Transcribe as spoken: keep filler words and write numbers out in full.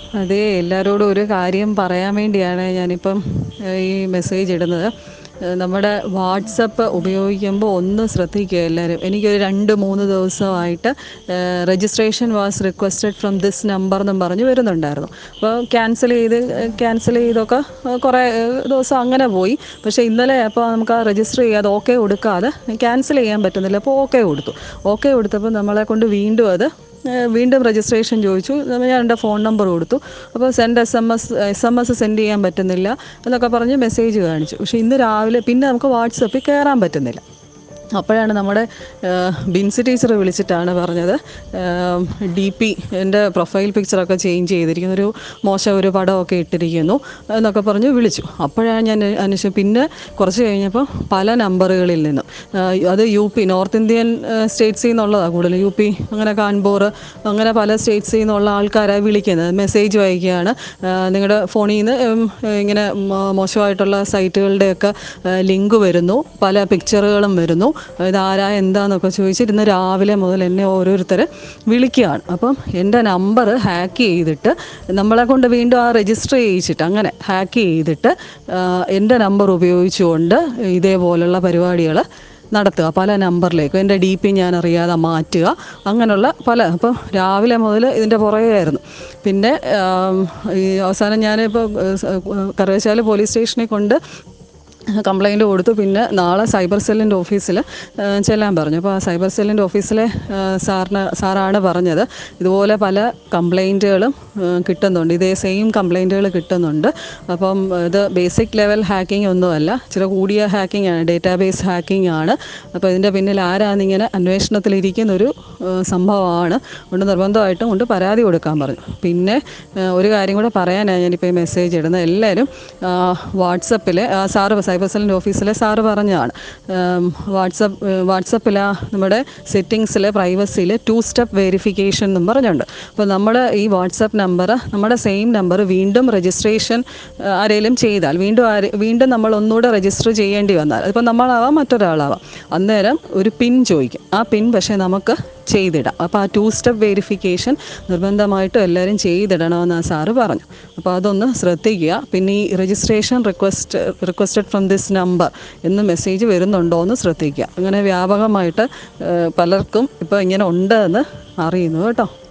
അതെ, എല്ലാവരോടും ഒരു കാര്യം പറയാൻ വേണ്ടിയാണ് ഞാനിപ്പം ഈ മെസ്സേജ് ഇടുന്നത്. നമ്മുടെ വാട്സപ്പ് ഉപയോഗിക്കുമ്പോൾ ഒന്ന് ശ്രദ്ധിക്കുക എല്ലാവരും. എനിക്കൊരു രണ്ട് മൂന്ന് ദിവസമായിട്ട് registration was requested from this number എന്നും പറഞ്ഞ് വരുന്നുണ്ടായിരുന്നു. അപ്പോൾ ക്യാൻസൽ ചെയ്ത് ക്യാൻസൽ ചെയ്തൊക്കെ കുറേ ദിവസം അങ്ങനെ പോയി. പക്ഷേ ഇന്നലെ അപ്പോൾ നമുക്ക് ആ രജിസ്റ്റർ ചെയ്യാതെ ഓക്കെ കൊടുക്കാതെ ക്യാൻസൽ ചെയ്യാൻ പറ്റുന്നില്ല. അപ്പോൾ ഓക്കെ കൊടുത്തു. ഓക്കെ കൊടുത്തപ്പോൾ നമ്മളെ കൊണ്ട് വീണ്ടും അത് വീണ്ടും രജിസ്ട്രേഷൻ ചോദിച്ചു. ഞാൻ എൻ്റെ ഫോൺ നമ്പർ കൊടുത്തു. അപ്പോൾ send S M S S M S send ചെയ്യാൻ പറ്റുന്നില്ല എന്നൊക്കെ പറഞ്ഞ് മെസ്സേജ് കാണിച്ചു. പക്ഷേ ഇന്ന് രാവിലെ പിന്നെ നമുക്ക് വാട്സപ്പിൽ കയറാൻ പറ്റുന്നില്ല. അപ്പോഴാണ് നമ്മുടെ ബിൻസി ടീച്ചർ വിളിച്ചിട്ടാണ് പറഞ്ഞത്, ഡി പി എൻ്റെ പ്രൊഫൈൽ പിക്ചറൊക്കെ ചേഞ്ച് ചെയ്തിരിക്കുന്നു, ഒരു മോശം ഒരു പടമൊക്കെ ഇട്ടിരിക്കുന്നു എന്നൊക്കെ പറഞ്ഞ് വിളിച്ചു. അപ്പോഴാണ് ഞാൻ അന്വേഷിച്ചു. പിന്നെ കുറച്ച് കഴിഞ്ഞപ്പോൾ പല നമ്പറുകളിൽ നിന്നും, അത് യു പി നോർത്ത് ഇന്ത്യൻ സ്റ്റേറ്റ്സിൽ നിന്നുള്ളതാണ് കൂടുതൽ, യു പി അങ്ങനെ കാൺപൂർ അങ്ങനെ പല സ്റ്റേറ്റ്സിൽ നിന്നുള്ള ആൾക്കാരാണ് വിളിക്കുന്നത്. മെസ്സേജ് വായിക്കുകയാണ്, നിങ്ങളുടെ ഫോണിൽ നിന്ന് ഇങ്ങനെ മോശമായിട്ടുള്ള സൈറ്റുകളുടെയൊക്കെ ലിങ്ക് വരുന്നു, പല പിക്ചറുകളും വരുന്നു, ഇതാരാ എന്താണെന്നൊക്കെ ചോദിച്ചിരുന്ന് രാവിലെ മുതൽ എന്നെ ഓരോരുത്തർ വിളിക്കുകയാണ്. അപ്പം എൻ്റെ നമ്പർ ഹാക്ക് ചെയ്തിട്ട് നമ്മളെ കൊണ്ട് വീണ്ടും ആ രജിസ്റ്റർ ചെയ്യിച്ചിട്ട് അങ്ങനെ ഹാക്ക് ചെയ്തിട്ട് എൻ്റെ നമ്പർ ഉപയോഗിച്ചുകൊണ്ട് ഇതേപോലുള്ള പരിപാടികൾ നടത്തുക, പല നമ്പറിലേക്കും എൻ്റെ ഡി പി ഞാൻ അറിയാതെ മാറ്റുക, അങ്ങനെയുള്ള പല. അപ്പം രാവിലെ മുതൽ ഇതിൻ്റെ പുറകെയായിരുന്നു. പിന്നെ ഈ അവസാനം ഞാനിപ്പോൾ കറുകച്ചാൽ പോലീസ് സ്റ്റേഷനിൽ കൊണ്ട് കംപ്ലയിൻറ്റ് കൊടുത്തു. പിന്നെ നാളെ സൈബർ സെല്ലിൻ്റെ ഓഫീസിൽ ചെല്ലാൻ പറഞ്ഞു. അപ്പോൾ ആ സൈബർ സെല്ലിൻ്റെ ഓഫീസിലെ സാറിന് സാറാണ് പറഞ്ഞത്, ഇതുപോലെ പല കംപ്ലയിൻറ്റുകളും കിട്ടുന്നുണ്ട്, ഇതേ സെയിം കംപ്ലയിൻറ്റുകൾ കിട്ടുന്നുണ്ട്. അപ്പം ഇത് ബേസിക് ലെവൽ ഹാക്കിംഗ് ഒന്നുമല്ല, ചില കൂടിയ ഹാക്കിംഗ് ആണ്, ഡേറ്റാബേസ് ഹാക്കിംഗ് ആണ്. അപ്പോൾ ഇതിൻ്റെ പിന്നിൽ ആരാന്നിങ്ങനെ അന്വേഷണത്തിലിരിക്കുന്നൊരു സംഭവമാണ്. കൊണ്ട് നിർബന്ധമായിട്ടും കൊണ്ട് പരാതി കൊടുക്കാൻ പറഞ്ഞു. പിന്നെ ഒരു കാര്യം കൂടെ പറയാനാണ് ഞാനിപ്പോൾ ഈ മെസ്സേജ് ഇടുന്നത്. എല്ലാവരും വാട്സപ്പിൽ സാറ് സൈബർ സെല്ലിൻ്റെ ഓഫീസിലെ സാറ് പറഞ്ഞതാണ്, വാട്സപ്പ് വാട്സപ്പിൽ നമ്മുടെ സെറ്റിങ്സിൽ പ്രൈവസിയിൽ ടു സ്റ്റെപ്പ് വെരിഫിക്കേഷൻ എന്നും പറഞ്ഞുണ്ട്. അപ്പോൾ നമ്മൾ ഈ വാട്സപ്പ് നമ്പർ നമ്മുടെ സെയിം നമ്പർ വീണ്ടും രജിസ്ട്രേഷൻ ആരെങ്കിലും ചെയ്താൽ വീണ്ടും ആര് വീണ്ടും നമ്മൾ ഒന്നുകൂടെ രജിസ്റ്റർ ചെയ്യേണ്ടി വന്നാൽ, അതിപ്പോൾ നമ്മളാവാം മറ്റൊരാളാവാം, അന്നേരം ഒരു പിൻ ചോദിക്കും. ആ പിൻ പക്ഷേ നമുക്ക് ചെയ്തിടാം. അപ്പോൾ ആ ടു സ്റ്റെപ്പ് വെരിഫിക്കേഷൻ നിർബന്ധമായിട്ടും എല്ലാവരും ചെയ്തിടണമെന്ന് സാറ് പറഞ്ഞു. അപ്പോൾ അതൊന്ന് ശ്രദ്ധിക്കുക. പിന്നെ ഈ registration request requested from this number എന്ന് മെസ്സേജ് വരുന്നുണ്ടോ എന്ന് ശ്രദ്ധിക്കുക. അങ്ങനെ വ്യാപകമായിട്ട് പലർക്കും ഇപ്പോൾ ഇങ്ങനെ ഉണ്ട് എന്ന് അറിയുന്നു കേട്ടോ.